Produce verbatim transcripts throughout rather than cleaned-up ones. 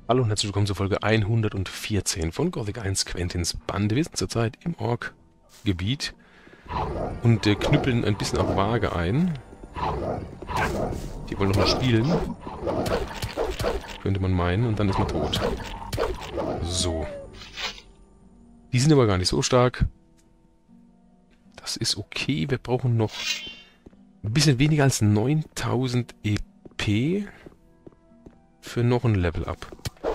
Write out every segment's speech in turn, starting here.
Hallo und herzlich willkommen zur Folge hundertvierzehn von Gothic eins Quentins Bande. Wir sind zurzeit im Ork-Gebiet und äh, knüppeln ein bisschen auf Waage ein. Die wollen noch mal spielen, könnte man meinen, und dann ist man tot. So. Die sind aber gar nicht so stark. Das ist okay. Wir brauchen noch ein bisschen weniger als neuntausend E P für noch ein Level-Up.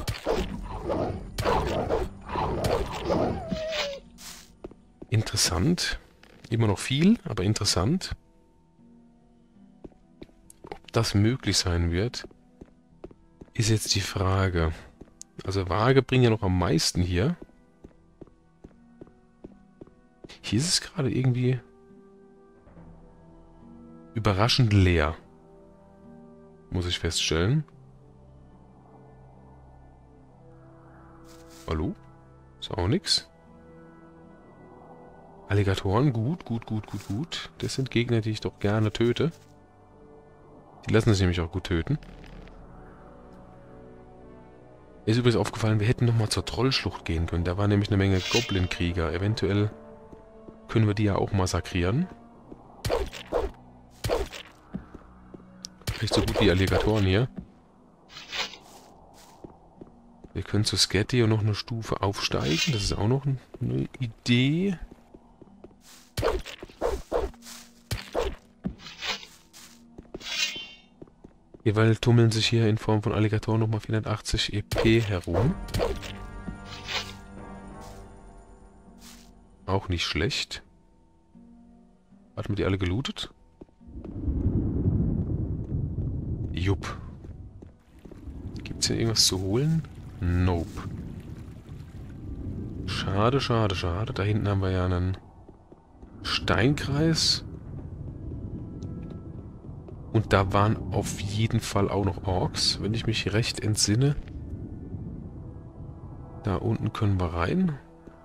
Interessant. Immer noch viel, aber interessant. Ob das möglich sein wird, ist jetzt die Frage. Also Waage bringt ja noch am meisten hier. Hier ist es gerade irgendwie überraschend leer. Muss ich feststellen. Hallo? Ist auch nix. Alligatoren, gut, gut, gut, gut, gut. Das sind Gegner, die ich doch gerne töte. Die lassen sich nämlich auch gut töten. Mir ist übrigens aufgefallen, wir hätten nochmal zur Trollschlucht gehen können. Da war nämlich eine Menge Goblin-Krieger. Eventuell können wir die ja auch massakrieren. Nicht so gut wie Alligatoren hier. Wir können zu Sketty und noch eine Stufe aufsteigen. Das ist auch noch eine Idee. Jeweil tummeln sich hier in Form von Alligatoren nochmal vierhundertachtzig E P herum. Auch nicht schlecht. Hatten wir die alle gelootet? Jupp. Gibt es hier irgendwas zu holen? Nope. Schade, schade, schade. Da hinten haben wir ja einen Steinkreis. Und da waren auf jeden Fall auch noch Orks, wenn ich mich recht entsinne. Da unten können wir rein.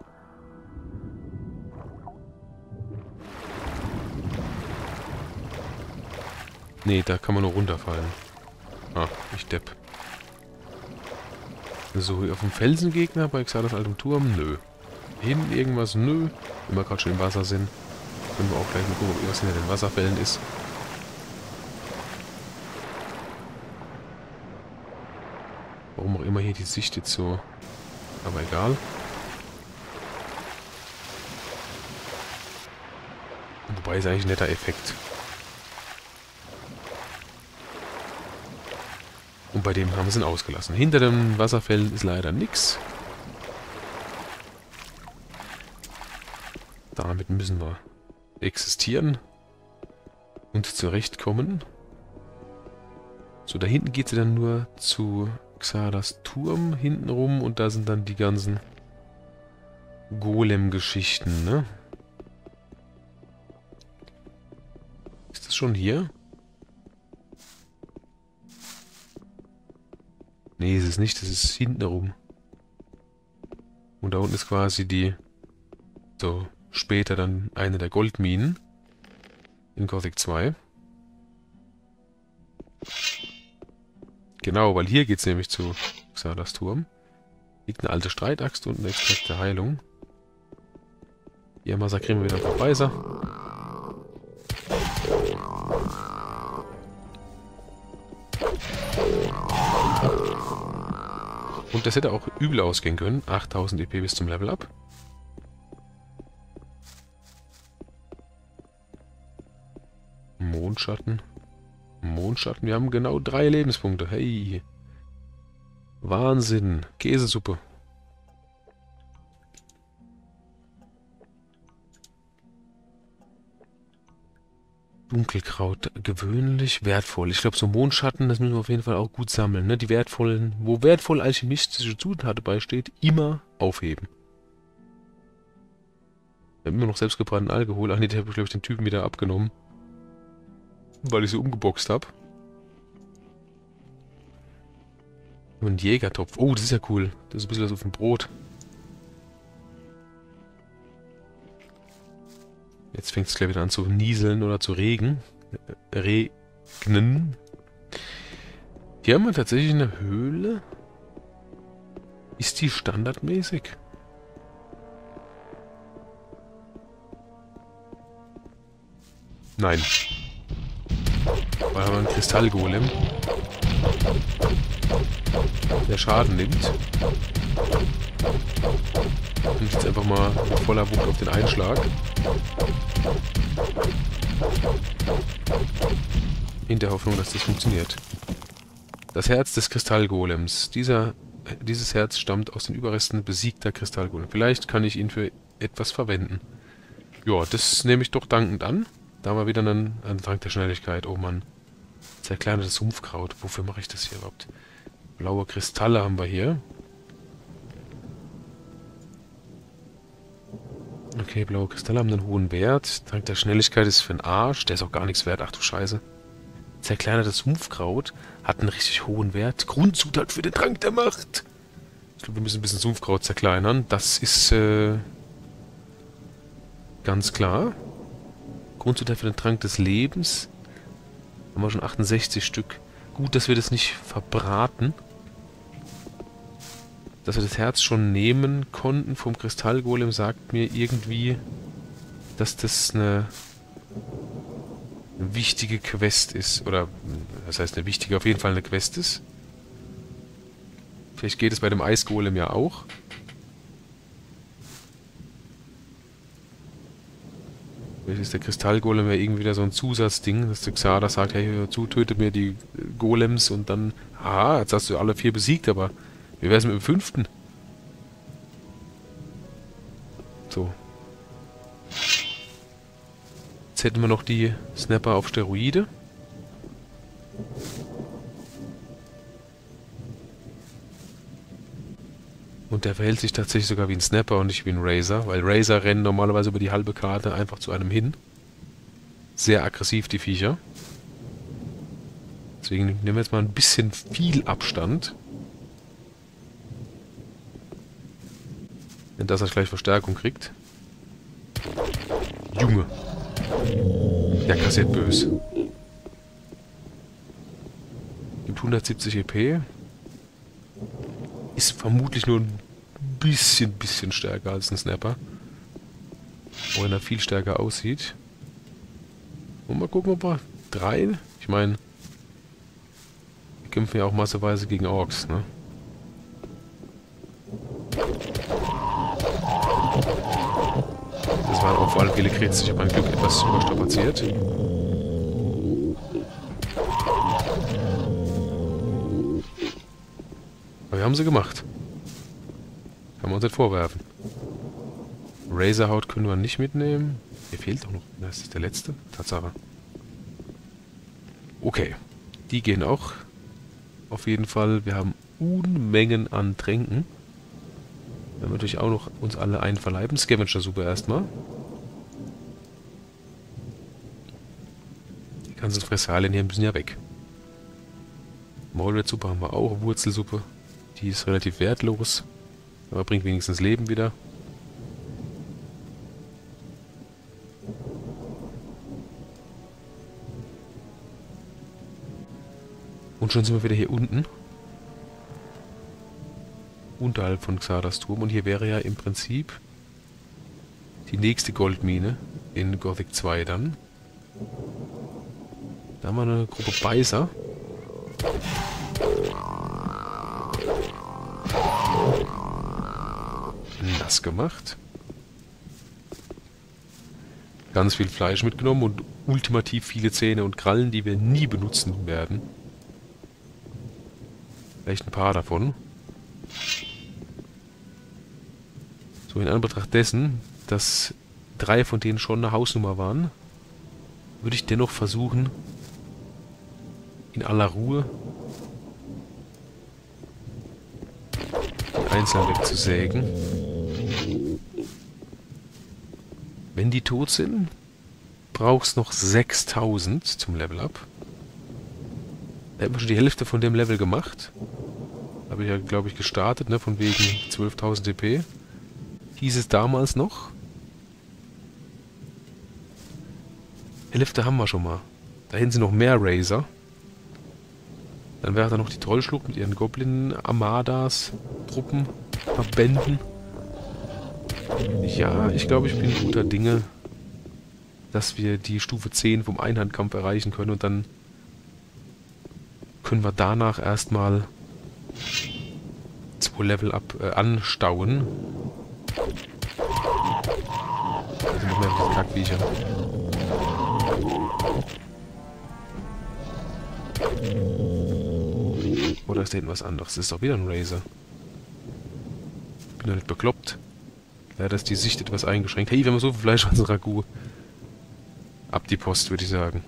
Nee, da kann man nur runterfallen. Ah, ich depp. So, hier auf dem Felsengegner bei Xardas altem Turm? Nö. Hinten irgendwas? Nö. Wenn wir gerade schon im Wasser sind, können wir auch gleich mal gucken, ob irgendwas hinter den Wasserfällen ist. Warum auch immer hier die Sicht jetzt so... Aber egal. Wobei ist eigentlich ein netter Effekt. Und bei dem haben wir es ausgelassen. Hinter den Wasserfällen ist leider nichts. Damit müssen wir existieren und zurechtkommen. So, da hinten geht sie dann nur zu Xardas Turm hinten rum und da sind dann die ganzen Golem-Geschichten, ne? Ist das schon hier? Nee, ist es nicht, das ist hinten rum. Und da unten ist quasi die, so später dann eine der Goldminen in Gothic zwei. Genau, weil hier geht es nämlich zu Xardas Turm. Liegt eine alte Streitaxt und eine Extrakt der Heilung. Hier massakrieren wir wieder ein paar Weiser. Und das hätte auch übel ausgehen können. achttausend E P bis zum Level Up. Mondschatten. Mondschatten. Wir haben genau drei Lebenspunkte. Hey. Wahnsinn. Käsesuppe. Dunkelkraut. Gewöhnlich wertvoll. Ich glaube, so Mondschatten, das müssen wir auf jeden Fall auch gut sammeln. Ne? Die wertvollen, wo wertvoll alchemistische Zutaten dabei steht, immer aufheben. Wir haben immer noch selbstgebrannten Alkohol. Ach nee, den habe ich, glaube ich, den Typen wieder abgenommen. Weil ich sie umgeboxt habe. Und ein Jägertopf. Oh, das ist ja cool. Das ist ein bisschen was auf dem Brot. Jetzt fängt es gleich wieder an zu nieseln oder zu regen. Regnen. Hier haben wir tatsächlich eine Höhle. Ist die standardmäßig? Nein. Weil haben wir einen Kristallgolem, der Schaden nimmt. Und jetzt einfach mal mit voller Wucht auf den Einschlag. In der Hoffnung, dass das funktioniert. Das Herz des Kristallgolems. Dieser, dieses Herz stammt aus den Überresten besiegter Kristallgolem. Vielleicht kann ich ihn für etwas verwenden. Ja, das nehme ich doch dankend an. Da haben wir wieder einen, einen Trank der Schnelligkeit. Oh Mann. Zerkleinertes Sumpfkraut. Wofür mache ich das hier überhaupt? Blaue Kristalle haben wir hier. Okay, blaue Kristalle haben einen hohen Wert. Trank der Schnelligkeit ist für den Arsch. Der ist auch gar nichts wert. Ach du Scheiße. Zerkleinertes Sumpfkraut hat einen richtig hohen Wert. Grundzutat für den Trank der Macht. Ich glaube, wir müssen ein bisschen Sumpfkraut zerkleinern. Das ist äh, ganz klar. Grundzutat für den Trank des Lebens. Haben wir schon achtundsechzig Stück. Gut, dass wir das nicht verbraten. Dass wir das Herz schon nehmen konnten vom Kristallgolem, sagt mir irgendwie, dass das eine wichtige Quest ist. Oder, das heißt eine wichtige, auf jeden Fall eine Quest ist. Vielleicht geht es bei dem Eisgolem ja auch. Vielleicht ist der Kristallgolem ja irgendwie wieder so ein Zusatzding, dass der Xarda sagt, hey, hör zu, tötet mir die Golems und dann, aha, jetzt hast du alle vier besiegt, aber wie wär's mit dem fünften? So. Jetzt hätten wir noch die Snapper auf Steroide. Und der verhält sich tatsächlich sogar wie ein Snapper und nicht wie ein Razor, weil Razor rennen normalerweise über die halbe Karte einfach zu einem hin. Sehr aggressiv, die Viecher. Deswegen nehmen wir jetzt mal ein bisschen viel Abstand. Denn dass er gleich Verstärkung kriegt. Junge. Der kassiert böse. Gibt hundertsiebzig E P. Ist vermutlich nur ein bisschen, bisschen stärker als ein Snapper. Auch wenn er viel stärker aussieht. Und mal gucken, ob wir drei... Ich meine, wir kämpfen ja auch masseweise gegen Orks, ne? Das waren auch vor allem viele Krits. Ich habe mein Glück etwas überstrapaziert. Aber wir haben sie gemacht. Kann man uns nicht vorwerfen. Razorhaut können wir nicht mitnehmen. Hier fehlt doch noch. Das ist der letzte. Tatsache. Okay. Die gehen auch. Auf jeden Fall. Wir haben Unmengen an Tränken. Wir haben natürlich auch noch uns alle einverleiben. Scavenger-Suppe erstmal. Die ganzen Fressalien hier müssen ja weg. Maulbeersuppe haben wir auch. Wurzelsuppe. Die ist relativ wertlos. Aber bringt wenigstens Leben wieder. Und schon sind wir wieder hier unten. Unterhalb von Xardas Turm. Und hier wäre ja im Prinzip die nächste Goldmine in Gothic zwei dann. Da haben wir eine Gruppe Beißer. Nass gemacht. Ganz viel Fleisch mitgenommen und ultimativ viele Zähne und Krallen, die wir nie benutzen werden. Vielleicht ein paar davon. So, in Anbetracht dessen, dass drei von denen schon eine Hausnummer waren, würde ich dennoch versuchen, in aller Ruhe die einzeln wegzusägen. Wenn die tot sind, brauchst noch sechstausend zum Level Up. Da hätten wir schon die Hälfte von dem Level gemacht. Habe ich ja, glaube ich, gestartet, ne, von wegen zwölftausend D P. Hieß es damals noch. Hälfte haben wir schon mal. Da hinten sind noch mehr Razor. Dann wäre da noch die Trollschlucht mit ihren Goblin-Armadas, Truppen. Verbänden. Ja, ich glaube, ich bin guter Dinge, dass wir die Stufe zehn vom Einhandkampf erreichen können und dann können wir danach erstmal zwei Level up äh, anstauen. Also noch mehr mit diesen Kackviecher. Oder ist da hinten was anderes? Das ist doch wieder ein Razor. Bin doch nicht bekloppt. Leider ist die Sicht etwas eingeschränkt. Hey, wir haben so viel Fleisch an Ragout. Ab die Post, würde ich sagen.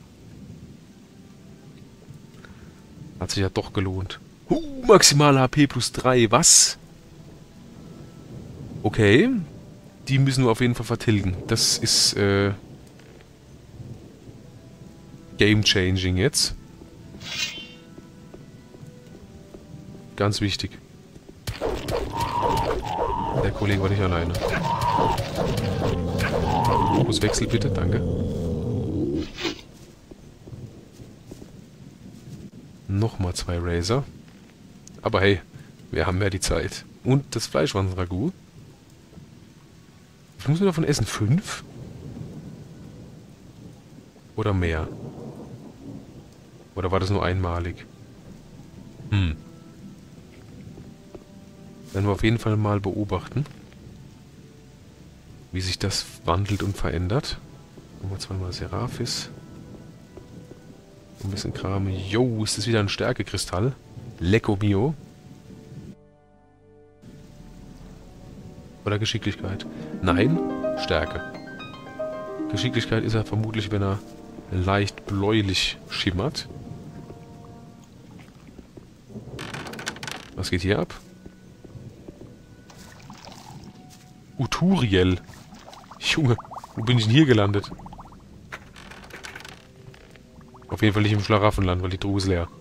Hat sich ja doch gelohnt. Uh, maximal H P plus drei, was? Okay. Die müssen wir auf jeden Fall vertilgen. Das ist, äh... game-changing jetzt. Ganz wichtig. Der Kollege war nicht alleine. Fokuswechsel bitte, danke. Nochmal zwei Razor. Aber hey, wir haben ja die Zeit. Und das Fleischwanzen-Ragout. Wie viel muss man davon essen? Fünf? Oder mehr? Oder war das nur einmalig? Hm. Werden wir auf jeden Fall mal beobachten, wie sich das wandelt und verändert. Nochmal zweimal Seraphis. Ein bisschen Kram. Jo, ist das wieder ein Stärkekristall? Lecco mio. Oder Geschicklichkeit? Nein, Stärke. Geschicklichkeit ist er vermutlich, wenn er leicht bläulich schimmert. Was geht hier ab? Uturiel. Junge, wo bin ich denn hier gelandet? Auf jeden Fall nicht im Schlaraffenland, weil die Truhe ist leer.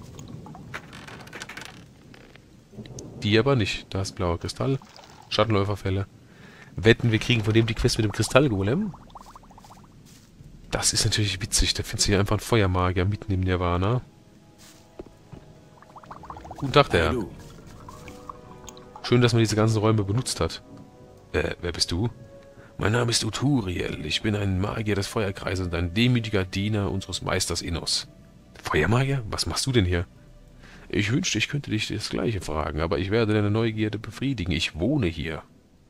Die aber nicht. Da ist blauer Kristall. Schattenläuferfälle. Wetten, wir kriegen von dem die Quest mit dem Kristallgolem? Das ist natürlich witzig. Da findest du hier einfach einen Feuermagier mitten im Nirvana. Guten Tag, der Herr. Schön, dass man diese ganzen Räume benutzt hat. Äh, wer bist du? Mein Name ist Uturiel. Ich bin ein Magier des Feuerkreises und ein demütiger Diener unseres Meisters Innos. Feuermagier? Was machst du denn hier? Ich wünschte, ich könnte dich das Gleiche fragen, aber ich werde deine Neugierde befriedigen. Ich wohne hier.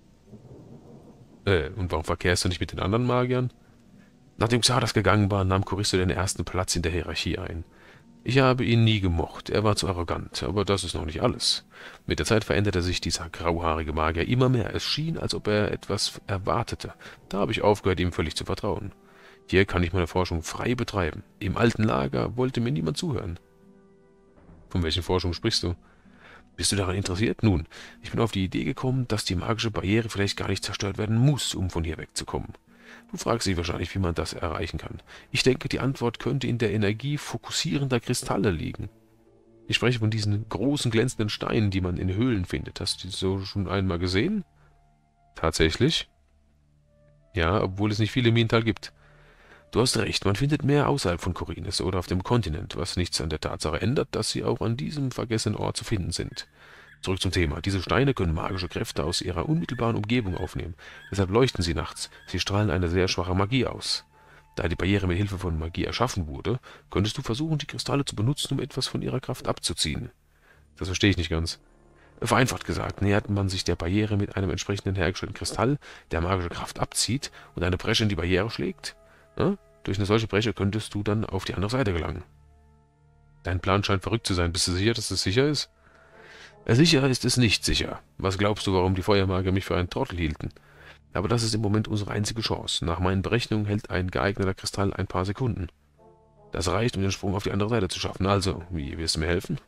Äh, und warum verkehrst du nicht mit den anderen Magiern? Nachdem Xardas gegangen war, nahm Choristo den ersten Platz in der Hierarchie ein. Ich habe ihn nie gemocht, er war zu arrogant, aber das ist noch nicht alles. Mit der Zeit veränderte sich dieser grauhaarige Magier immer mehr. Es schien, als ob er etwas erwartete. Da habe ich aufgehört, ihm völlig zu vertrauen. Hier kann ich meine Forschung frei betreiben. Im alten Lager wollte mir niemand zuhören. Von welchen Forschungen sprichst du? Bist du daran interessiert? Nun, ich bin auf die Idee gekommen, dass die magische Barriere vielleicht gar nicht zerstört werden muss, um von hier wegzukommen. Du fragst dich wahrscheinlich, wie man das erreichen kann. Ich denke, die Antwort könnte in der Energie fokussierender Kristalle liegen. Ich spreche von diesen großen glänzenden Steinen, die man in Höhlen findet. Hast du die so schon einmal gesehen? Tatsächlich? Ja, obwohl es nicht viele im Minental gibt. Du hast recht, man findet mehr außerhalb von Khorinis oder auf dem Kontinent, was nichts an der Tatsache ändert, dass sie auch an diesem vergessenen Ort zu finden sind. Zurück zum Thema. Diese Steine können magische Kräfte aus ihrer unmittelbaren Umgebung aufnehmen. Deshalb leuchten sie nachts. Sie strahlen eine sehr schwache Magie aus. Da die Barriere mit Hilfe von Magie erschaffen wurde, könntest du versuchen, die Kristalle zu benutzen, um etwas von ihrer Kraft abzuziehen. Das verstehe ich nicht ganz. Vereinfacht gesagt, nähert man sich der Barriere mit einem entsprechenden hergestellten Kristall, der magische Kraft abzieht und eine Bresche in die Barriere schlägt. Ja? Durch eine solche Bresche könntest du dann auf die andere Seite gelangen. Dein Plan scheint verrückt zu sein. Bist du sicher, dass es sicher ist? Sicher ist es nicht sicher. Was glaubst du, warum die Feuermagier mich für einen Trottel hielten? Aber das ist im Moment unsere einzige Chance. Nach meinen Berechnungen hält ein geeigneter Kristall ein paar Sekunden. Das reicht, um den Sprung auf die andere Seite zu schaffen. Also, wie wirst du mir helfen?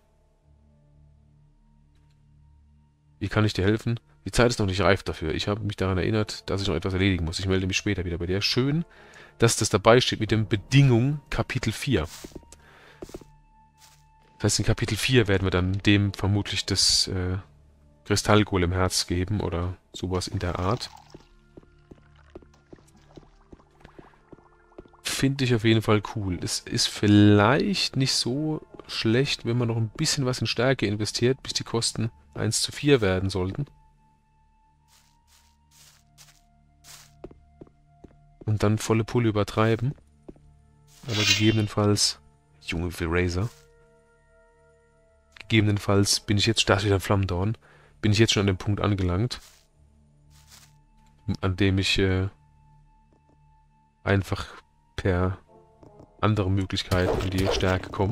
Wie kann ich dir helfen? Die Zeit ist noch nicht reif dafür. Ich habe mich daran erinnert, dass ich noch etwas erledigen muss. Ich melde mich später wieder bei dir. Schön, dass das dabei steht mit dem Bedingung Kapitel vier. Das heißt, in Kapitel vier werden wir dann dem vermutlich das äh, Kristallgolem-Herz geben oder sowas in der Art. Finde ich auf jeden Fall cool. Es ist vielleicht nicht so schlecht, wenn man noch ein bisschen was in Stärke investiert, bis die Kosten eins zu vier werden sollten. Und dann volle Pulle übertreiben. Aber gegebenenfalls... Junge, wie Razor. Gegebenenfalls bin ich jetzt... Da ist wieder ein Flammendorn. Bin ich jetzt schon an dem Punkt angelangt, an dem ich äh, einfach per andere Möglichkeiten an die Stärke komme.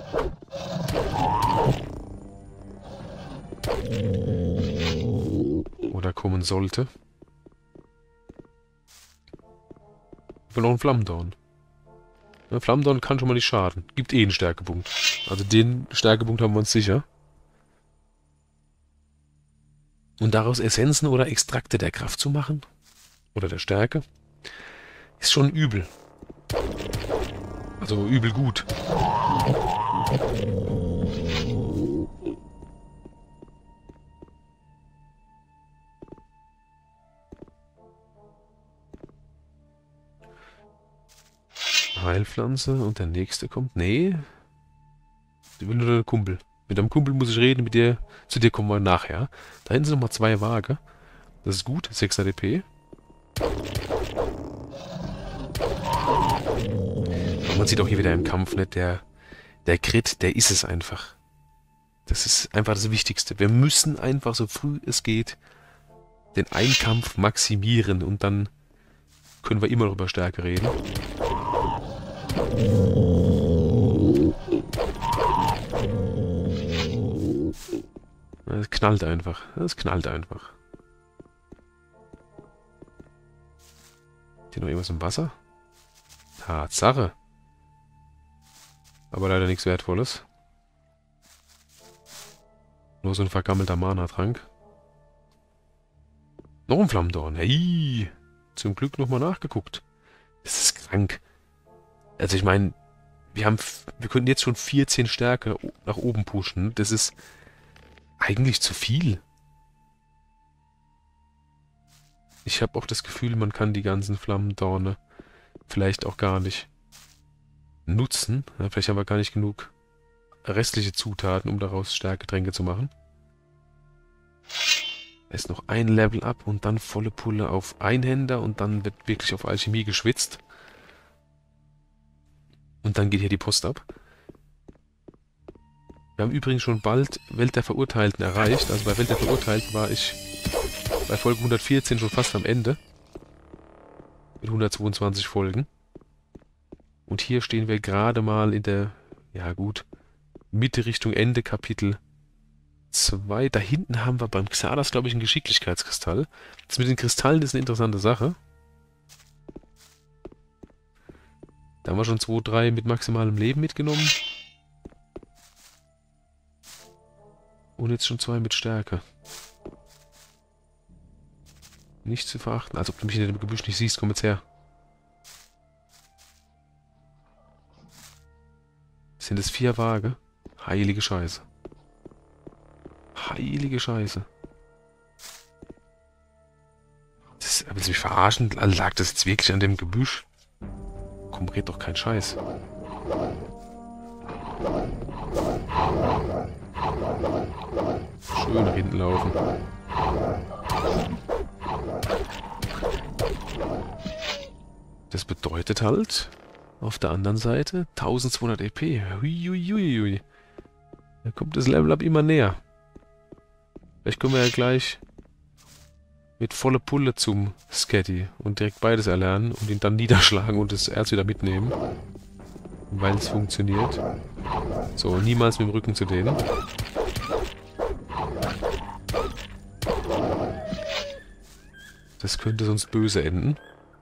Oder kommen sollte. Ich will noch einen Flammendorn. Ja, Flammendorn kann schon mal nicht schaden. Gibt eh einen Stärkepunkt. Also den Stärkepunkt haben wir uns sicher. Und daraus Essenzen oder Extrakte der Kraft zu machen, oder der Stärke, ist schon übel. Also übel gut. Heilpflanze und der nächste kommt. Nee. Die will nur der Kumpel. Mit deinem Kumpel muss ich reden, mit dir. Zu dir kommen wir nachher. Da hinten sind nochmal zwei Waage. Das ist gut. sechser D P. Aber man sieht auch hier wieder im Kampf, nicht? Der, der Crit, der ist es einfach. Das ist einfach das Wichtigste. Wir müssen einfach, so früh es geht, den Einkampf maximieren. Und dann können wir immer noch über Stärke reden. Es knallt einfach. Es knallt einfach. Hier noch irgendwas im Wasser? Tatsache. Aber leider nichts Wertvolles. Nur so ein vergammelter Mana-Trank. Noch ein Flammendorn. Hey! Zum Glück nochmal nachgeguckt. Das ist krank. Also ich meine, wir haben, wir könnten jetzt schon vierzehn Stärke nach oben pushen. Das ist eigentlich zu viel. Ich habe auch das Gefühl, man kann die ganzen Flammendorne vielleicht auch gar nicht nutzen. Ja, vielleicht haben wir gar nicht genug restliche Zutaten, um daraus Stärketränke zu machen. Erst noch ein Level up und dann volle Pulle auf Einhänder und dann wird wirklich auf Alchemie geschwitzt. Und dann geht hier die Post ab. Wir haben übrigens schon bald Welt der Verurteilten erreicht. Also bei Welt der Verurteilten war ich bei Folge hundertvierzehn schon fast am Ende. Mit hundertzweiundzwanzig Folgen. Und hier stehen wir gerade mal in der, ja gut, Mitte Richtung Ende Kapitel zwei. Da hinten haben wir beim Xardas, glaube ich, einen Geschicklichkeitskristall. Das mit den Kristallen ist eine interessante Sache. Da haben wir schon zwei, drei mit maximalem Leben mitgenommen. Und jetzt schon zwei mit Stärke. Nicht zu verachten. Als ob du mich in dem Gebüsch nicht siehst. Komm jetzt her. Sind es vier Waage? Heilige Scheiße. Heilige Scheiße. Das, willst du mich verarschen? Lag das jetzt wirklich an dem Gebüsch? Komm, red doch kein Scheiß. Schön nach hinten laufen. Das bedeutet halt, auf der anderen Seite, eintausendzweihundert E P. Huiuiuiui. Da kommt das Level-Up immer näher. Vielleicht können wir ja gleich mit voller Pulle zum Sketty und direkt beides erlernen und ihn dann niederschlagen und das Erz wieder mitnehmen. Weil es funktioniert. So, niemals mit dem Rücken zu denen. Das könnte sonst böse enden.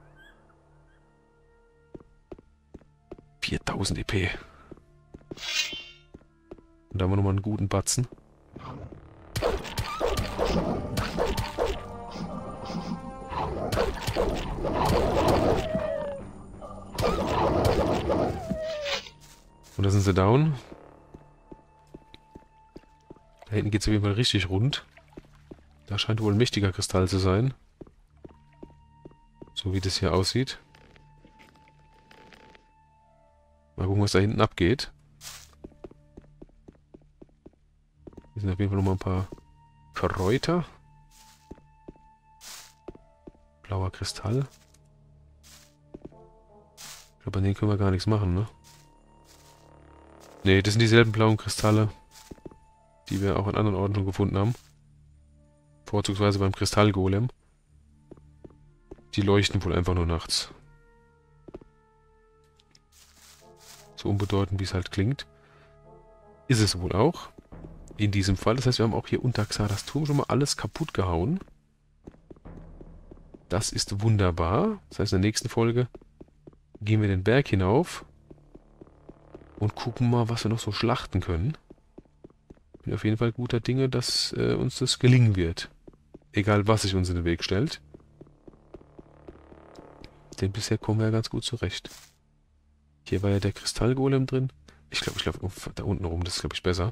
viertausend E P. Und da haben wir nochmal einen guten Batzen. Und da sind sie down. Da hinten geht es auf jeden Fall richtig rund. Da scheint wohl ein mächtiger Kristall zu sein. So wie das hier aussieht. Mal gucken, was da hinten abgeht. Hier sind auf jeden Fall nochmal ein paar Kräuter. Blauer Kristall. Ich glaube, an denen können wir gar nichts machen, ne? Ne, das sind dieselben blauen Kristalle, die wir auch an anderen Orten schon gefunden haben. Vorzugsweise beim Kristallgolem. Die leuchten wohl einfach nur nachts. So unbedeutend, wie es halt klingt. Ist es wohl auch. In diesem Fall. Das heißt, wir haben auch hier unter Xardas Turm schon mal alles kaputt gehauen. Das ist wunderbar. Das heißt, in der nächsten Folge gehen wir den Berg hinauf und gucken mal, was wir noch so schlachten können. Bin auf jeden Fall guter Dinge, dass äh, uns das gelingen wird. Egal, was sich uns in den Weg stellt. Denn bisher kommen wir ja ganz gut zurecht. Hier war ja der Kristallgolem drin. Ich glaube, ich glaube, da unten rum, das ist, glaube ich, besser.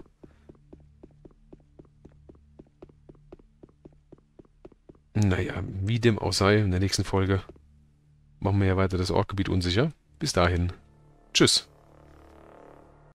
Naja, wie dem auch sei, in der nächsten Folge machen wir ja weiter das Orkgebiet unsicher. Bis dahin. Tschüss.